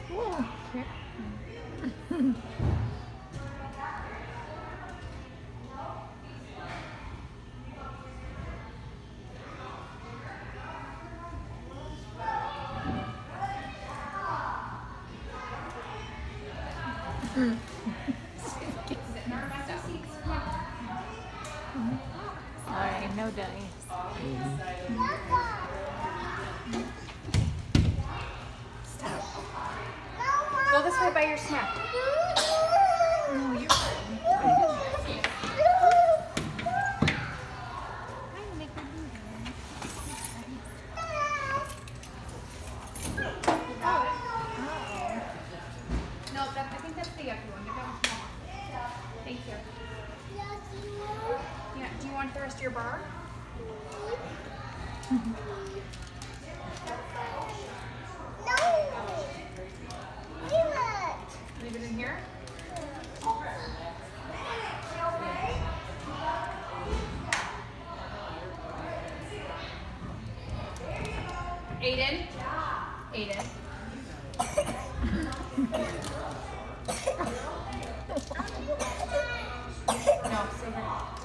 Whoa. Sorry, no dice. Stop. Go this way by your snack. No, you're fine. No, I think that's the yucky one. Give that one to Mama. Thank you. Yeah. Do you want the rest of your bar? Leave it in here. Aiden. Aiden. No, stay here.